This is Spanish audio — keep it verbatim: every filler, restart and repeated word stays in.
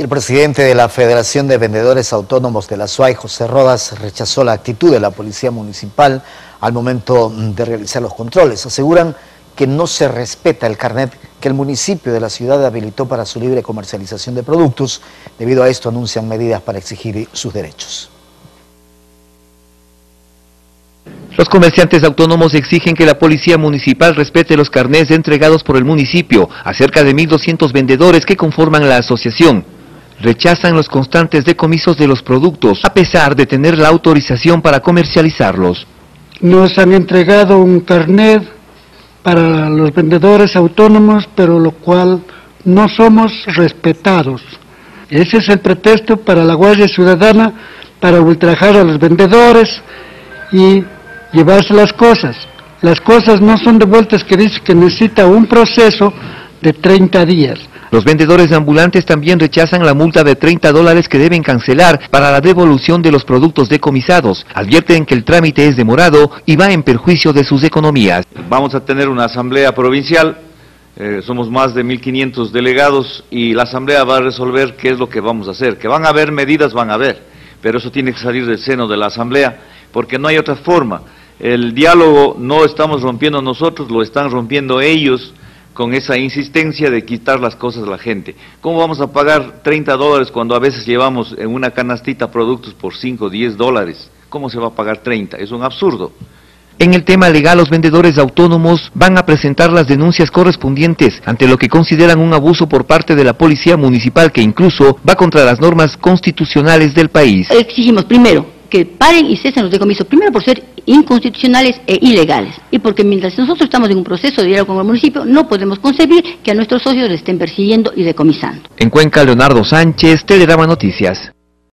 Y el presidente de la Federación de Vendedores Autónomos de la S U A Y, José Rodas, rechazó la actitud de la Policía Municipal al momento de realizar los controles. Aseguran que no se respeta el carnet que el municipio de la ciudad habilitó para su libre comercialización de productos. Debido a esto anuncian medidas para exigir sus derechos. Los comerciantes autónomos exigen que la Policía Municipal respete los carnés entregados por el municipio a cerca de mil doscientos vendedores que conforman la asociación. Rechazan los constantes decomisos de los productos, a pesar de tener la autorización para comercializarlos. Nos han entregado un carnet para los vendedores autónomos, pero lo cual no somos respetados. Ese es el pretexto para la Guardia Ciudadana, para ultrajar a los vendedores y llevarse las cosas. Las cosas no son devueltas, que dice que necesita un proceso de treinta días. Los vendedores ambulantes también rechazan la multa de treinta dólares que deben cancelar para la devolución de los productos decomisados. Advierten que el trámite es demorado y va en perjuicio de sus economías. Vamos a tener una asamblea provincial, eh, somos más de mil quinientos delegados y la asamblea va a resolver qué es lo que vamos a hacer. Que van a haber medidas, van a haber, pero eso tiene que salir del seno de la asamblea porque no hay otra forma. El diálogo no estamos rompiendo nosotros, lo están rompiendo ellos, con esa insistencia de quitar las cosas a la gente. ¿Cómo vamos a pagar treinta dólares cuando a veces llevamos en una canastita productos por cinco, diez dólares? ¿Cómo se va a pagar treinta? Es un absurdo. En el tema legal, los vendedores autónomos van a presentar las denuncias correspondientes ante lo que consideran un abuso por parte de la Policía Municipal que incluso va contra las normas constitucionales del país. Exigimos primero que paren y cesen los decomisos, primero por ser inconstitucionales e ilegales, y porque mientras nosotros estamos en un proceso de diálogo con el municipio, no podemos concebir que a nuestros socios les estén persiguiendo y decomisando. En Cuenca, Leonardo Sánchez, Telegrama Noticias.